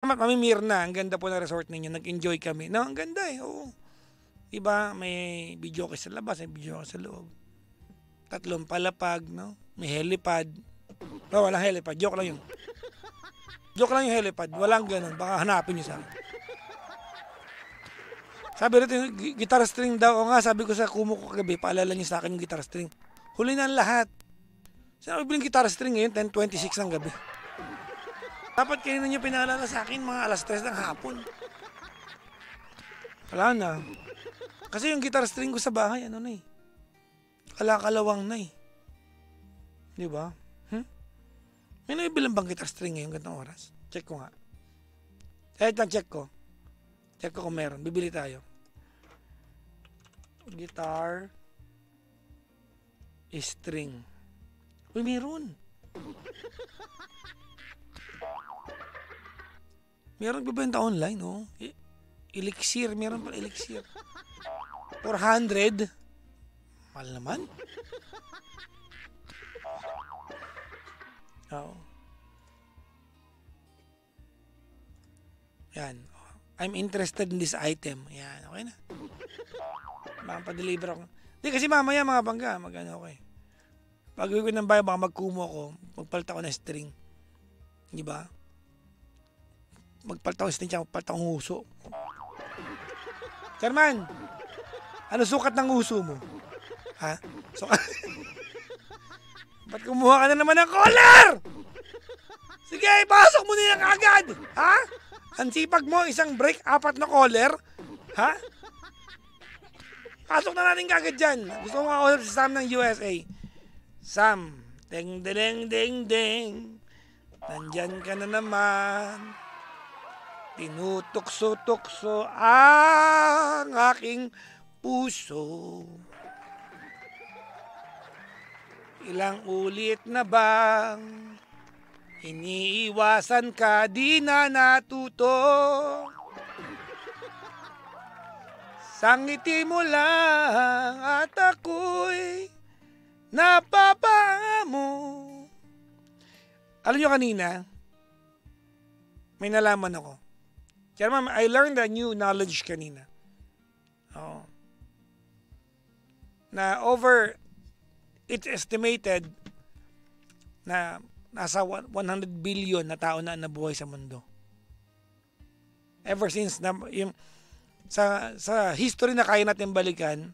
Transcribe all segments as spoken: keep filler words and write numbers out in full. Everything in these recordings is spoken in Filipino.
mamimir na. Ang ganda po ng resort ninyo. Nag-enjoy kami. No, ang ganda eh. Oo. Diba? May video sa labas, may video sa loob. Tatlong palapag, no? May helipad. No, walang helipad. Joke lang yun. Joke lang yung helipad. Walang ganun. Baka hanapin nyo sa akin. Sabi rito, guitar string daw. O nga, sabi ko sa kumo ko kagabi, paalala niyo sa akin yung guitar string. Huli na ang lahat. Saan ako biling guitar string ngayon? ten twenty-six ng gabi. Dapat kanina niyo pinaalala sa akin mga alas tres ng hapon. Wala na. Kasi yung guitar string ko sa bahay, ano na eh. Kalakalawang na eh. Di ba? Hmm? May nabibilang bang guitar string ngayon gantong oras? Check ko nga. Eh, lang check ko. Check ko kung meron. Bibili tayo. Guitar string. Uy, meron. Meron bibenta online, oh. Elixir, meron pa elixir. four hundred. Mahal naman. Oo. Yan. I'm interested in this item. Yan, okay na. Makapadeliver ako. Hindi kasi mamaya mga bangga, mag-ano ako eh. Pag uwi ko ng bayo, baka magkumo ako, magpalta ko ng string. Di ba? Magpalta ko ng string, tsaka magpalta kong huso. Chairman, ano sukat ng huso mo? Ha? Sukat? Ba't kumuha ka na naman ng collar? Sige, ipasok mo nila agad! Ha? Ang sipag mo, isang break, apat na collar? Ha? Pasok na natin kagad dyan. Gusto ko makausap si Sam ng U S A. Sam, ding ding ding ding. Nandyan ka na naman. Tinutokso-tokso ang aking puso. Ilang ulit na bang iniiwasan ka, di na natuto. Sangiti mo lang at ako'y napapaamo. Alam nyo kanina, may nalaman ako. Chairman, I learned a new knowledge kanina. Oo. Na over, it's estimated na nasa one hundred billion na tao na nabuhay sa mundo. Ever since na, yung, sa sa history na kaya natin balikan,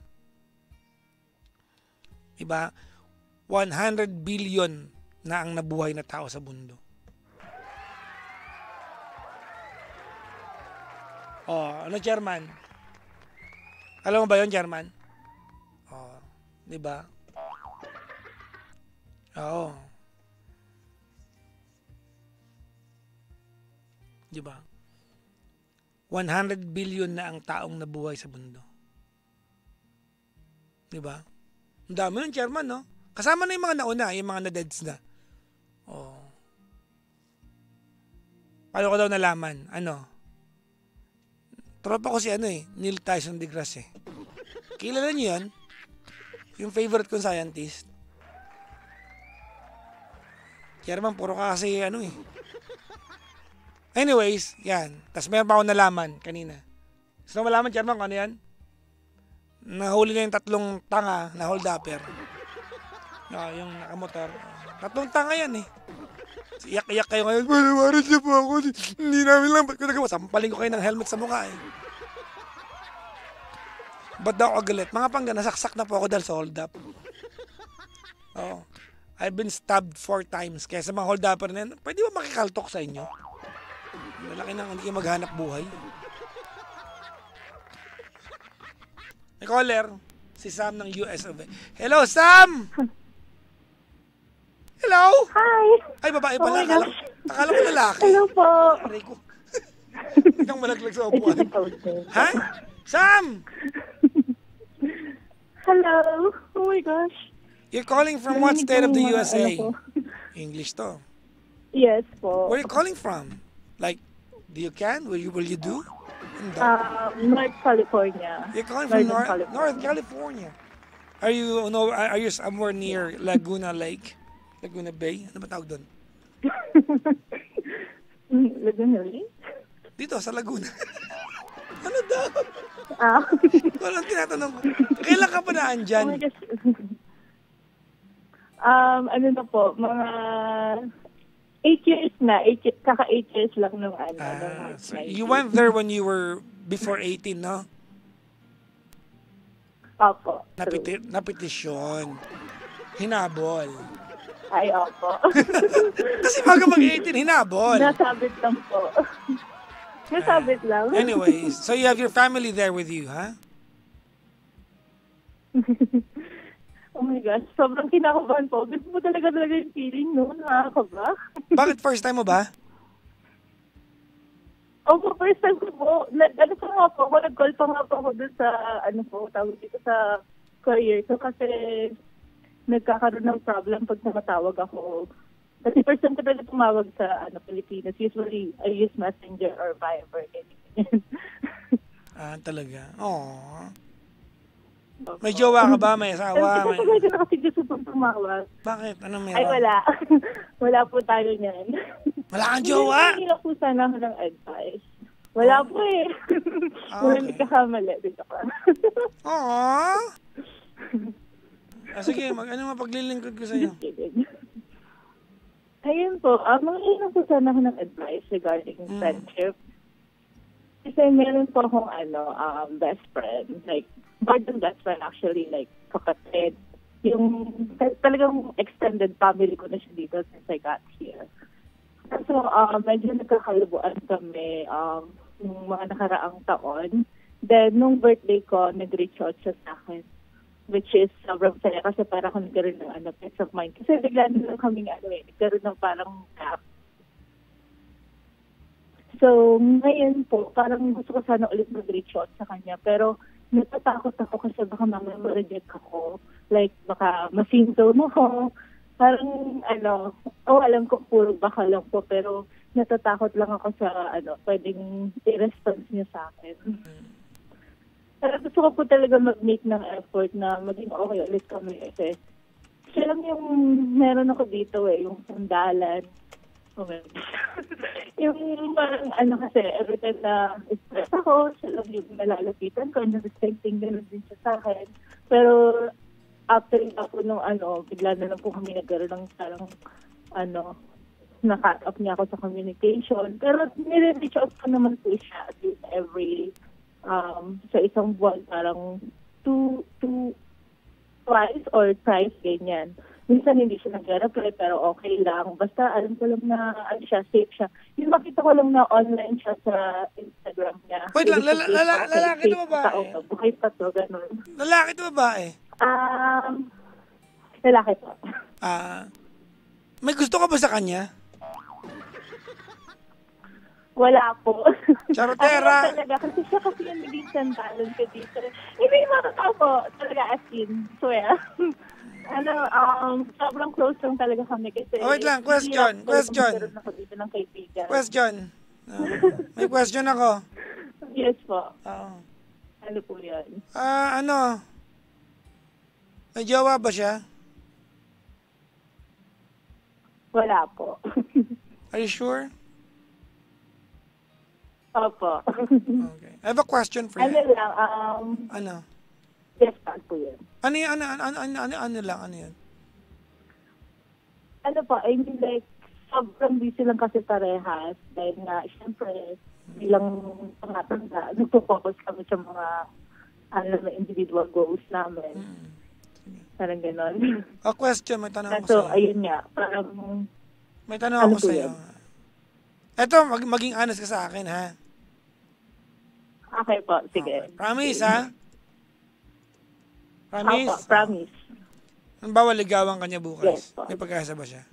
diba, one hundred billion na ang nabuhay na tao sa mundo. Oh, ano chairman? Alam mo ba 'yon, chairman? Oh, 'di ba? Oo. 'Di ba? one hundred billion na ang taong nabuhay sa mundo. 'Di ba? Ang dami ng chairman, no? Kasama na yung mga nauna, yung mga na-deads na. Oh. Paano ko daw nalaman? Ano? Tropa ko si ano eh, Neil Tyson deGrasse eh. Kilala niyo yan? Yung favorite kong scientist. Chairman, puro ka kasi ano eh. Anyways, yan. Tapos meron pa akong nalaman kanina. Gusto mo malaman, chairman, kung ano yan? Nahuli na yung tatlong tanga na hold-upper. No, yung nakamotor. Tatlong tanga yan eh. Iyak-iyak kayo ngayon. Malawaran siya po ako. Hindi namin lang. Ba't ko nagawa? Sampaling ko kayo ng helmet sa mukha eh. Ba't daw ako galit? Mga pangga, nasaksak na po ako dahil sa hold-up. Oh. I've been stabbed four times. Kaya sa mga hold-upper na yan, pwede ba makikaltok sa inyo? Malaki nang hindi kayo maghanap buhay. May caller, si Sam ng U S A. Hello, Sam! Hello? Hi! Ay, babae pala. Oh my akala, gosh. akala ko lalaki. Hello po. Aray ko. Ikaw malaglag sa upuan. Ha? Sam! Hello. Oh my gosh. You're calling from what state of the U S A? Ano po? English to. Yes po. Where are you calling from? Like, do you can? Will you, will you do? Hindi. Uh, North California. You're calling from Northern North California. North California. Are you no? Are you somewhere near Laguna Lake, Laguna Bay? Ano ba tawag doon? Laguna Lake? Dito, sa Laguna. Ano daw? Ah. Walang tinatanong ko. Kailan ka pa naan Oh dyan? my gosh. um, ano na po, mga eight years na. Eight, ye- kaka eight years lang nung ano. nung Ah, March so nineteen. you went there when you were before eighteen, no? Opo. True. Napiti napetisyon. Hinabol. Ay, opo. Kasi bago mag-eighteen, hinabol. Nasabit lang po. Nasabit lang. Anyways, so you have your family there with you, ha? Oh my gosh, sobrang kinakabahan po. Gusto mo talaga talaga yung feeling, no? Nakakaba. Bakit first time mo ba? Opo, first time ko po. Na, ano pa nga po ako, nag-call pa nga po ako dun sa, ano po, tawag dito sa career ko kasi nagkakaroon ng problem pag tumatawag ako. Kasi first time ko talaga tumawag sa ano, Pilipinas. Usually, I use Messenger or Viber. Ganyan. Ah, talaga. Oh. May jowa ka ba? May asawa? Pero May... kasi talaga na kasi gusto pong tumawag. Bakit? Anong meron? Ay, wala. Wala po tayo niyan. Wala kang jowa? Hindi na po sana ako ng advice. Wala po eh. Ah, Wala okay. hindi kakamali. Dito ka. Aww. Ah, sige, mag, ano mapaglilingkod ko sa'yo? Just kidding. Ayun po, uh, mga ilang po sana ako ng advice regarding Mm. friendship. Kasi meron po akong ano, um, best friend. Like, more than best friend actually, like, kapatid. Yung tal- talagang extended family ko na siya dito since I got here. So, uh, medyo nagkakalubuan kami um, yung mga nakaraang taon. Then, nung birthday ko, nag-reach out siya sa akin. Which is sobrang saya kasi para ako nagkaroon ng ano, peace of mind. Kasi bigla na lang kaming ano eh, nagkaroon ng parang gap. So, ngayon po, parang gusto ko sana ulit mag-reach out sa kanya. Pero, natatakot ako kasi baka mamaya ma-reject ako. Like, baka ma-symptom ako. Parang, ano, oh, alam ko, puro baka lang po. Pero, natatakot lang ako sa, ano, pwedeng i-response niya sa akin. Pero gusto ko po talaga mag-make ng effort na maging okay ulit kami. Kasi, siya lang yung meron ako dito eh, yung sandalan. Oh my God. Yung parang ano kasi, every time na stress ako, siya lang yung nalalapitan ko, and the same thing ganun din siya sa akin. Pero after ako nung ano, bigla na lang po kami nagkaroon ng parang ano, na-cut off niya ako sa communication. Pero nire-reach out ko naman po siya at least every, um, sa isang buwan, parang two, two, twice or thrice, ganyan. Minsan hindi siya nag-reply pero okay lang. Basta alam ko lang na ano siya, safe siya. Yung makita ko lang na online siya sa Instagram niya. Wait lang, Ibig lala- sabihin, lala- okay, lalaki safe to babae? tao to. Buhay pa to, ganun. Lalaki to babae? Um, lalaki po. Ah, may gusto ka ba sa kanya? Wala po. Charotera. Ano talaga, kasi siya kasi yung naging sandalan ko dito. Hindi mga tao po, talaga as in, swear. ano, um, sobrang close lang talaga kami kasi... Oh, wait lang, question, hirap ko question. magkaroon ako dito ng kaibigan. Question. Ah, may question ako. Yes po. Oo. Ano po yan? Ah, ano? May jowa ba siya? Wala po. Are you sure? Opo. Okay. I have a question for ano you. lang, um, Ano? yes po yun. Ano yun? Ano, ano, ano, ano, ano, ano lang? Ano yun? Ano po, I mean like, sobrang busy lang kasi parehas. Dahil nga, syempre, bilang pangatanda, nagpo-focus kami sa mga ano, na individual goals namin. Mm. Parang gano'n. A question, may tanong ako So, sa'yo. ayun nga, parang, May tanong Ano ako po sa'yo. yun? Eto, mag maging honest ka sa akin, ha? okay po, sige. Okay. Promise, ha? Promise? Opo, promise. Ang bawal ligawan ka niya bukas. Yes, po. May pag-asa ba siya?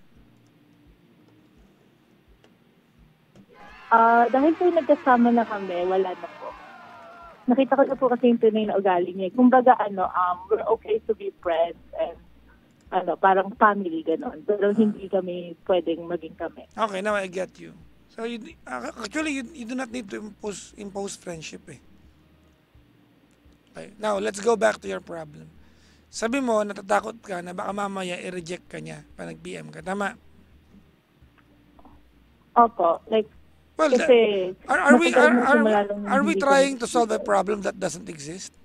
Ah, dahil po nagkasama na kami, wala na po. Nakita ko na po kasi yung tunay na ugali niya. Kumbaga, ano, um, we're okay to be friends and ano, parang family, gano'n. Pero hindi kami pwedeng maging kami. Okay, now I get you. So, you, uh, actually, you, you do not need to impose, impose friendship, eh. Okay, now, let's go back to your problem. Sabi mo, natatakot ka na baka mamaya i-reject ka niya pa nag-P M ka. Tama? Opo, like, Well, the- Kasi, are, are we matagal are, na are, simula nung are we hindi trying kami to solve a nagkikita. problem that doesn't exist?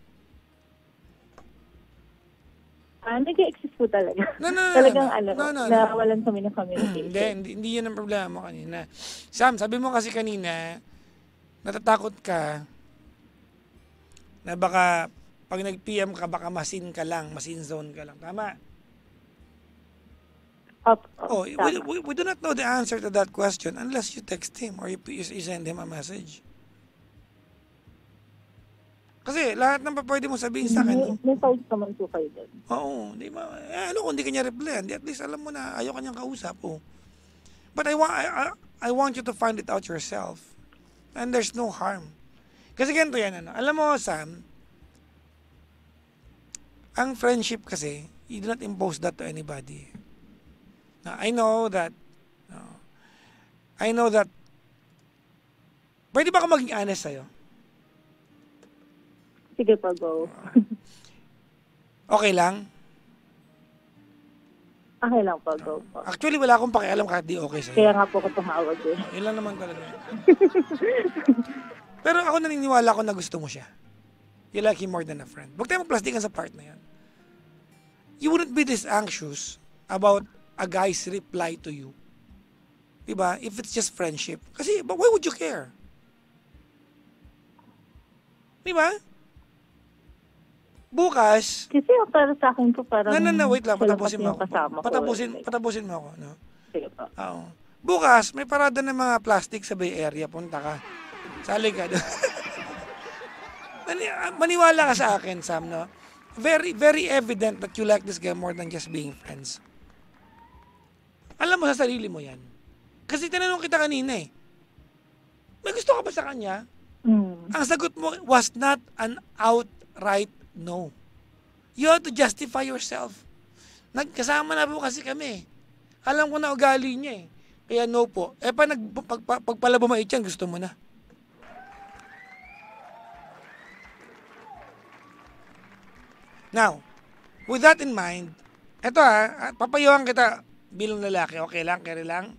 Ah, nag-exist po talaga. No, no, no, Talagang no, ano, no, no, no. nawalan kami ng hindi, communication. hindi, hindi yun ang problema mo kanina. Sam, sabi mo kasi kanina, natatakot ka na baka pag nag-P M ka, baka masin ka lang, masin zone ka lang. Tama? Up, Oh, up, we, tama. we, we do not know the answer to that question unless you text him or you, you, you send him a message. Kasi lahat ng pa pwede mo sabihin sa akin, May, no? may files naman po kayo doon. Oo, di ba? Eh, ano kung di kanya reply? Di at least alam mo na ayaw kanyang kausap. Oh. But I, want I, I, I want you to find it out yourself. And there's no harm. Kasi ganito yan, ano? Alam mo, Sam, ang friendship kasi, you do not impose that to anybody. Now, I know that, no, I know that, pwede ba ako maging honest sa'yo? Sige pa, go. Okay lang? Okay lang po, go po. Actually, wala akong pakialam kahit di okay sa'yo. Kaya nga po ako tumawag eh. Yun lang naman talaga. Pero ako naniniwala ko na gusto mo siya. You like him more than a friend. Huwag tayo magplastikan sa part na yan. You wouldn't be this anxious about a guy's reply to you. Diba? If it's just friendship. Kasi, but why would you care? Diba? Bukas, Kasi yung para sa akin po parang... no, no, no, wait lang, siya patapusin kasi mo yung ako. kasama ko Patapusin, eh. patapusin mo ako. No? Sige po. Oo. Bukas, may parada ng mga plastic sa Bay Area. Punta ka. Sali ka doon. Mani- Maniwala ka sa akin, Sam, no? Very, very evident that you like this guy more than just being friends. Alam mo sa sarili mo yan. Kasi tinanong kita kanina eh. May gusto ka ba sa kanya? Mm. Ang sagot mo was not an outright no. You have to justify yourself. Nagkasama na po kasi kami. Alam ko na ugali niya eh. Kaya no po. Eh pa nag, pag, pag, pag pala bumait yan, gusto mo na. Now, with that in mind, eto ha, papayuhan kita bilang lalaki. Okay lang, carry lang?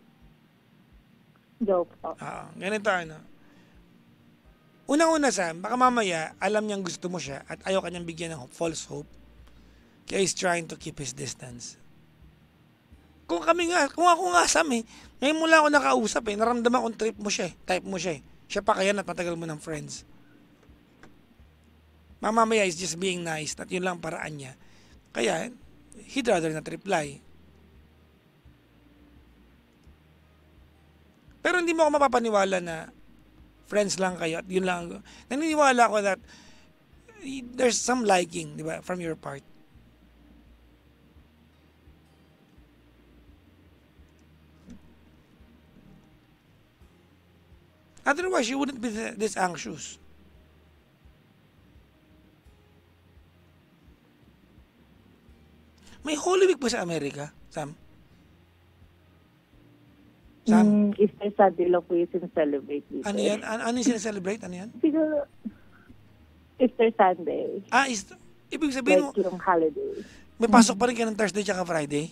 Go po. Oo, ganito ano. Unang-una, Sam, baka mamaya alam niyang gusto mo siya at ayaw kanyang bigyan ng false hope. Kaya he's trying to keep his distance. Kung kami nga, kung ako nga, Sam eh, ngayon mo lang ako nakausap eh, naramdaman kong trip mo siya eh, type mo siya eh. Siya pa kaya at matagal mo ng friends. Mamamaya is just being nice at yun lang paraan niya. Kaya, he'd rather not reply. Pero hindi mo ako mapapaniwala na friends lang kayo at yun lang. Naniniwala ko that there's some liking, di ba, from your part. Otherwise, you wouldn't be this anxious. May Holy Week ba sa Amerika, Sam? Sam? Mm, Easter Sunday lang po yung sincelebrate dito. Ano yan? Ano, ano yung sineselebrate? Ano yan? Siguro, Easter Sunday. Ah, is, ibig sabihin mo, Like yung holiday. may pasok pa rin kayo ng Thursday tsaka Friday?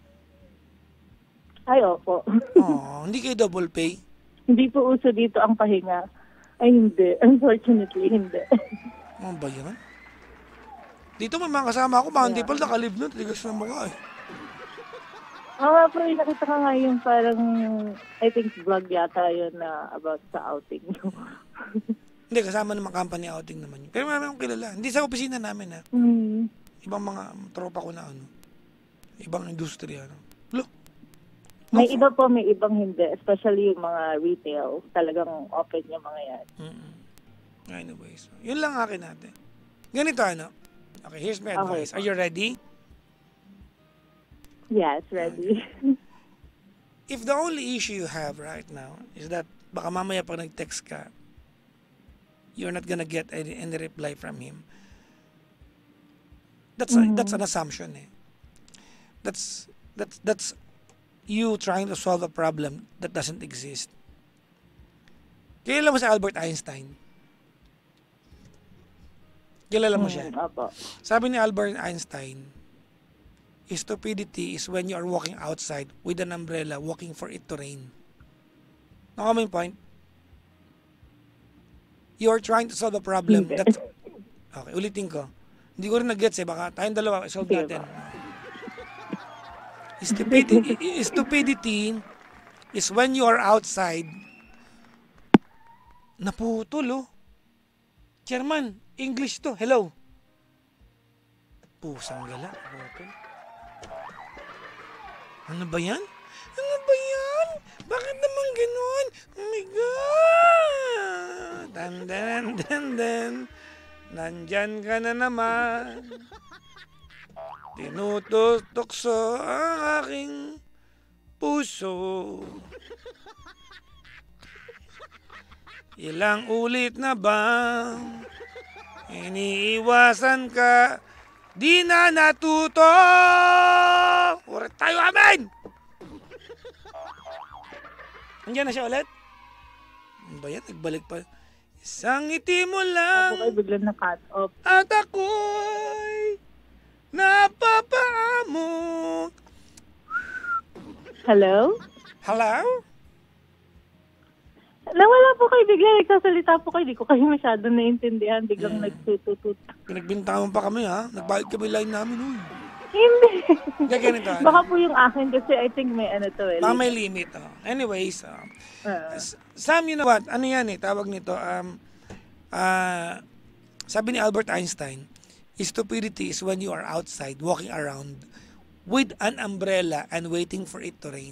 Ay, opo. Oh, hindi kayo double pay? Hindi po uso dito ang pahinga. Ay, hindi. Unfortunately, hindi. Ano ba yan? Dito may mga kasama ako, mga hindi pala nakalib nun, tigas ng mukha eh. Ah, pero yung nakita ka nga yung parang, I think vlog yata yun na about sa outing. Hindi, kasama naman company outing naman yun. Pero marami akong kilala. Hindi sa opisina namin ha. Hmm. Ibang mga tropa ko na ano. Ibang industriya. Ano. Lo, May iba po, may ibang hindi. Especially yung mga retail. Talagang open yung mga yan. Mm-mm. Anyways, yun lang akin natin. Ganito ano. Okay, here's my advice. Okay. Are you ready? Yes, ready. If the only issue you have right now is that baka mamaya pag nag-text ka, you're not gonna get any, any reply from him. That's a, Mhm. that's an assumption eh. That's that's that's you trying to solve a problem that doesn't exist. Kilala mo si Albert Einstein? Kilala mo siya? Hmm, opo. Sabi ni Albert Einstein, stupidity is when you are walking outside with an umbrella, walking for it to rain. Nakuha mo yung point? You're trying to solve a problem. Hindi. That's, okay, ulitin ko. Hindi ko rin nag-gets eh. Baka tayong dalawa, solve Sige natin. ba? Stupidity, stupidity is when you are outside. Naputol, oh. Chairman, English to. Hello. Pusang gala. Naputol. Ano ba yan? Ano ba yan? Bakit naman ganun? Oh my God! Dan, dan, dan, dan. Nandyan ka na naman. Tinutustukso ang aking puso. Ilang ulit na bang iniiwasan ka, di na natuto. Urat tayo, amen! Andiyan na siya ulit? Ano ba yan? Nagbalik pa. Isang ngiti mo Ako lang kayo biglang na-cut off. at ako'y napapaamok. Hello? Hello? Nawala po kayo bigla. Nagsasalita po kayo. Di ko kayo masyado naiintindihan. Biglang Hmm. nagtututut. Pinagbintangan pa kami ha. Nagbayad kami line namin. Uy. Hindi. Kaya ganito. ano? Baka po yung akin kasi I think may ano to eh. Baka may limit. Oh. Anyways, uh, Ah. S- Sam, you know what? Ano yan eh? Tawag nito. Um, uh, sabi ni Albert Einstein, stupidity is when you are outside walking around with an umbrella and waiting for it to rain.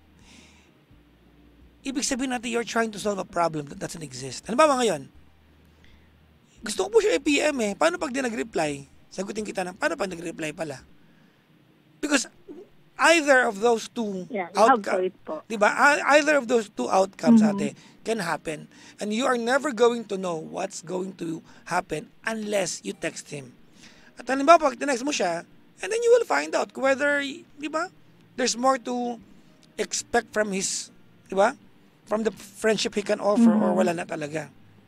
Ibig sabihin natin you're trying to solve a problem that doesn't exist. Ano ba ba ngayon? Gusto ko po siya i-P M eh. Paano pag di nag-reply? Sagutin kita na, paano pag nag-reply pala? Because either of those two Yeah, you have outcomes, point po. diba? E- Either of those two outcomes, Mhm. ate, can happen. And you are never going to know what's going to happen unless you text him. At halimbawa, pag tinext mo siya, and then you will find out whether, di ba, there's more to expect from his, di ba, from the friendship he can offer or Mhm. wala na talaga.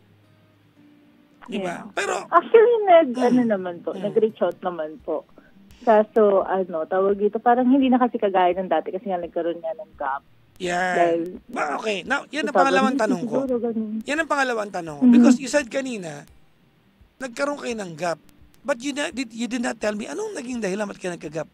Di ba? Yeah. Pero, Actually, nag, Mm. ano naman po, Mm. nag-reach out naman po. Kaso, ano, tawag dito, parang hindi na kasi kagaya ng dati kasi nga nagkaroon nga ng gap. yan. Dahil- Ba, okay. Now, yan ang Sabi, pangalawang "Hmm, tanong ko. siguro ganun." Yan ang pangalawang tanong ko. Mhm. Because you said kanina, nagkaroon kayo ng gap. But you, na, did, you did not tell me, anong naging dahilan ba't kayo nagka-gap?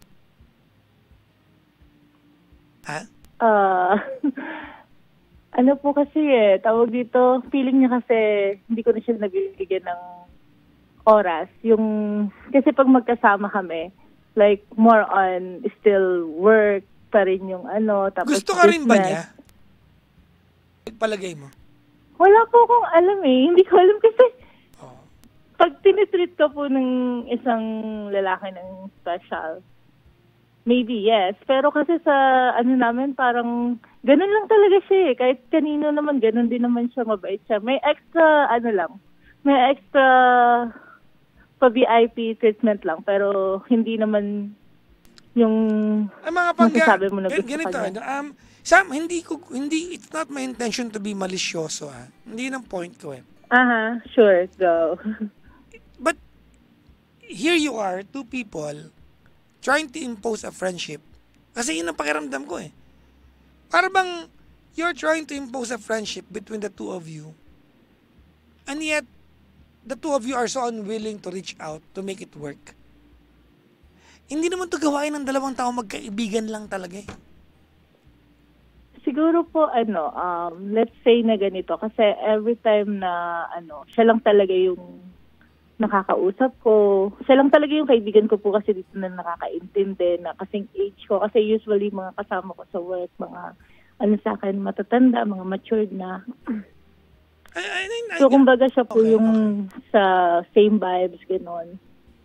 Ha? Ah, ano po kasi eh, tawag dito, feeling niya kasi hindi ko na siya nabibigyan ng oras. Yung, kasi pag magkasama kami, like more on still work pa rin yung ano. Tapos Gusto ka rin ba business. niya? Palagay mo. Wala po akong alam eh. Hindi ko alam kasi Oh. pag tinitreat ka po ng isang lalaki ng special, maybe yes. Pero kasi sa ano namin, parang ganun lang talaga siya eh. Kahit kanino naman, ganun din naman siya, mabait siya. May extra, ano lang, may extra pa-V I P treatment lang. Pero hindi naman yung Ay, mga pangga, masasabi mo na gan- gusto ganito, ka ano, niya. um, Sam, hindi ko, hindi, it's not my intention to be malicioso, ah. Hindi yun ang point ko, eh. Aha, sure, go. But, here you are, two people, trying to impose a friendship. Kasi yun ang pakiramdam ko, eh. Para bang, you're trying to impose a friendship between the two of you. And yet, the two of you are so unwilling to reach out to make it work. Hindi naman to gawain ng dalawang tao, magkaibigan lang talaga, eh. Siguro po, ano, um, let's say na ganito. Kasi every time na, ano, siya lang talaga yung nakakausap ko. Siya lang talaga yung kaibigan ko po kasi dito na nakakaintindi na kasing age ko. Kasi usually mga kasama ko sa work, mga, ano sa akin, matatanda, mga matured na. Ay, ay, ay, ay, So, kumbaga siya po Okay, yung sa same vibes, gano'n.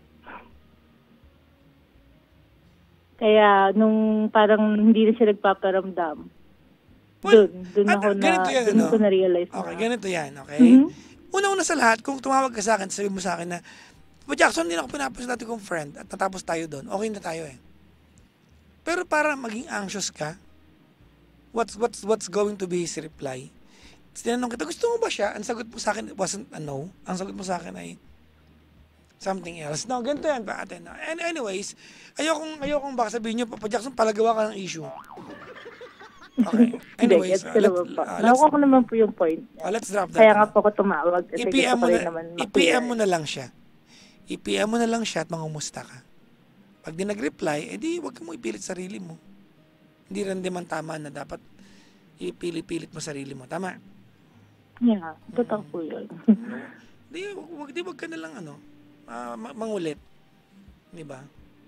Kaya, nung parang hindi na siya nagpaparamdam, Well, dun, dun at- ako na, ganito yan, dun ano? ko na-realize Okay, na. ganito yan, okay? Mhm. Una-una sa lahat, kung tumawag ka sa akin, sabi mo sa akin na, "Pa Jackson, hindi na ako pinapos dati kong friend at natapos tayo doon. Okay na tayo eh." Pero para maging anxious ka, what's what's what's going to be his reply? Tinanong kita, gusto mo ba siya? Ang sagot mo sa akin wasn't a no. Ang sagot mo sa akin ay something else. No, ganito yan ba ate? No. And anyways, ayokong, ayokong baka sabihin nyo, Papa Jackson, palagawa ka ng issue. Okay. Hindi, Anyways, gets uh, ko let's, naman po. uh, let's, Nakuha ko naman po yung point niya. uh, let's drop that. Kaya nga ano. po ako tumawag. Kasi I-P M gusto mo ko rin na, naman I-P M ma-clear. mo na lang siya. I-P M mo na lang siya at mangumusta ka. Pag di nag-reply, edi wag mo ipilit sarili mo. Hindi rin naman tama na dapat ipilit-pilit mo sarili mo. Tama? Yeah, totoo po yun. Di, wag, wag, di wag ka na lang ano, uh, mangulit. Di ba?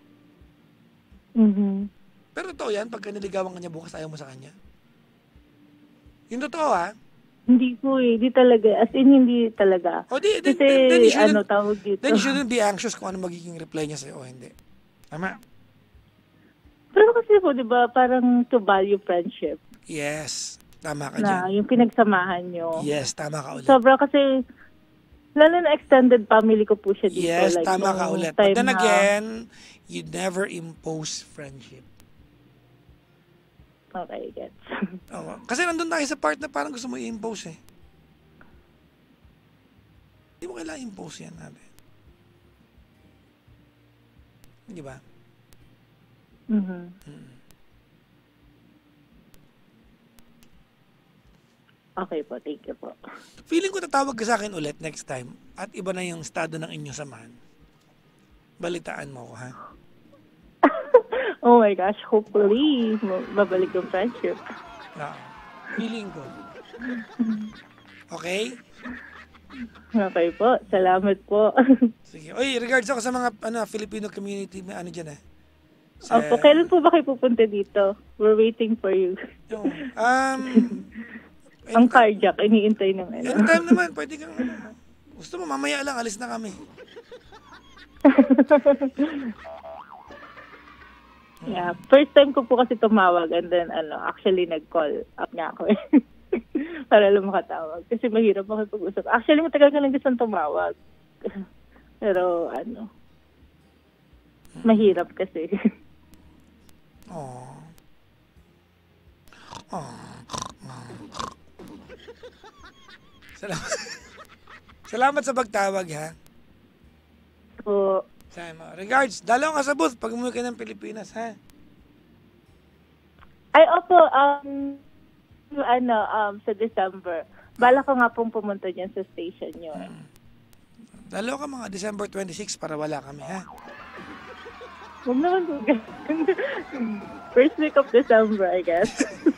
Mhm. Pero totoo yan, pagka niligawan ka niya bukas, ayaw mo sa kanya. Yung totoo ha? Hindi po eh, di talaga. As in, hindi talaga. O di, then, Kasi, then, then, you ano, shouldn't, tawag dito. then you shouldn't be anxious kung ano magiging reply niya sa'yo o hindi. Tama? Pero kasi po, di ba, parang to value friendship. Yes. Tama ka Na dyan. yung pinagsamahan nyo. Yes, tama ka ulit. Sobra kasi, lalo na extended family ko po siya dito. Yes, like, tama ka nung ulit. time But then na- again, you never impose friendship. Okay, gets. Oo. Kasi nandun tayo sa part na parang gusto mo i-impose eh. Hindi mo kailangan impose yan natin. Di ba? Mhm. Mm. Okay po, thank you po. Feeling ko tatawag ka sa akin ulit next time at iba na yung estado ng inyong samahan. Balitaan mo ko, ha? Oh my gosh, hopefully, babalik yung friendship. Oo. Feeling ko. Okay? Okay po, salamat po. Sige. Oy, regards ako sa mga ano, Filipino community, may ano dyan eh. Sa, Opo, kailan po ba kayo pupunta dito? We're waiting for you. yung, um, Ang cardiac, iniintay ng ano. anytime naman, pwede kang, ano, gusto mo, mamaya lang, alis na kami. Yeah, first time ko po kasi tumawag and then ano, actually nag-call up nga ako eh. Para lang makatawag. Kasi mahirap makipag-usap. Actually, matagal ka lang gusto tumawag. Pero ano, mahirap kasi. Aww. Aww. Salamat. Salamat sa pagtawag, ha? So, Sama. Regards, dalaw ka sa booth pag umuwi ka ng Pilipinas, ha? ay, opo, um, ano, um, sa December. Bala ko nga pong pumunta dyan sa station nyo. Hmm. Dalaw ka mga December twenty-sixth para wala kami, ha? Huwag naman po. First week of December, I guess.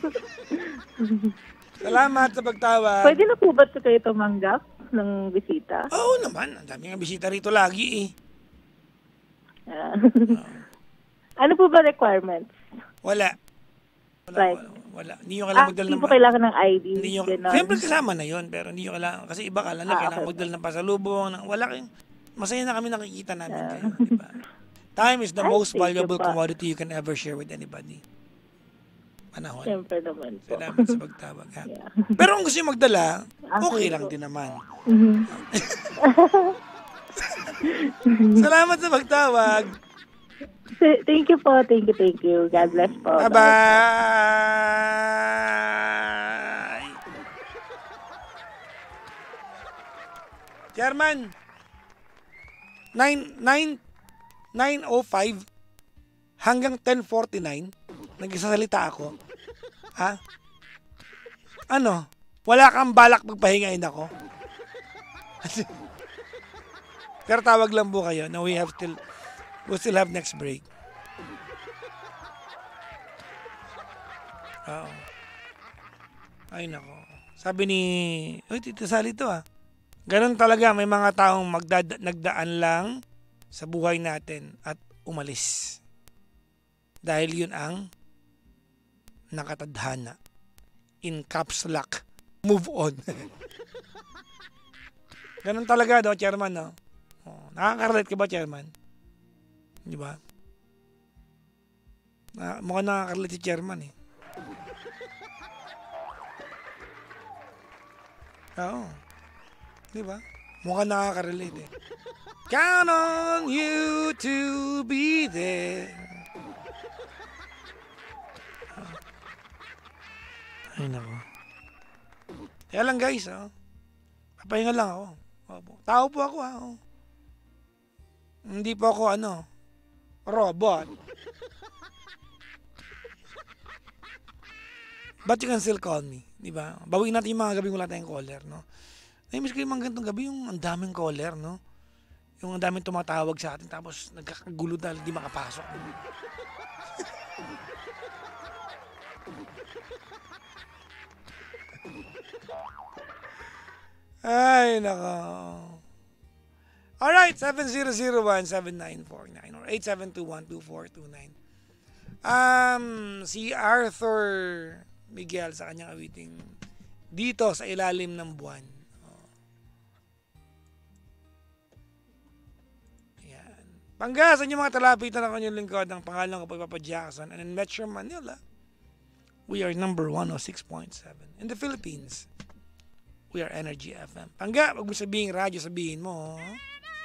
Salamat sa pagtawag. Pwede na po ba ito kayo tumanggap ng bisita? Oo naman, ang dami nga bisita rito lagi, eh. Ah. Ano po ba requirements? Wala. Wala, Like, wala, wala. Hindi nyo Ah, kailangan magdala hindi ng... po kailangan ng I D. Hindi nyo, ganon. siyempre kasama na yun, pero hindi nyo kailangan, kasi iba kala na Ah, kailangan okay. magdala ng pasalubong, ng, wala kayong, masaya na kami nakikita namin Ah. kayo, di ba? Time is the Ay, most thank you valuable pa. commodity you can ever share with anybody. Panahon. Siyempre naman po. Salamat sa pagtawag, ha? Yeah. Pero kung gusto nyo magdala, Okay okay po. lang din naman. Mhm. Salamat sa pagtawag. Th- Thank you po. Thank you, thank you. God bless po. Bye-bye! Chairman, nine, nine, nine oh five hanggang ten forty-nine, nagsasalita ako. Ha? Ano? Wala kang balak magpahingain ako? Pero tawag lang po kayo na we have still, we still have next break. Oo. Ay nako. Sabi ni, uy, Tito Sally to ah. Ganun talaga, may mga taong magdada, nagdaan lang sa buhay natin at umalis. Dahil yun ang nakatadhana. In caps lock. Move on. Ganun talaga do, Chairman, no? Oh, nakaka-relate ka ba, Chairman? Di ba? Na, mukhang nakaka-relate si Chairman, eh. Oo. Di ba? Mukhang nakaka-relate, eh. Count on you to be there. Ay, nako. Kaya lang, guys, oh. Papahinga lang ako. Opo. Tao po ako, ha. Oh. Hindi po ako, ano, robot. But you can still call me, di ba? Bawiin natin yung mga gabi wala tayong caller, no? Namiss ko yung mga ganitong gabi, yung ang daming caller, no? Yung ang daming tumatawag sa atin, tapos nagkakagulo dahil di makapasok. Ay, nako. Alright, seven zero zero one seven nine four nine or eight seven two one two four two nine. Um, si Arthur Miguel sa kanyang awiting Dito sa Ilalim ng Buwan. Oh. Yan. Panggasan yung mga talapitan ng kanyang lingkod. Ang pangalan ko po Papa Jackson. And in Metro Manila, we are number one oh six point seven. In the Philippines, we are Energy F M. Pangga, wag mo sabihin radyo, sabihin mo.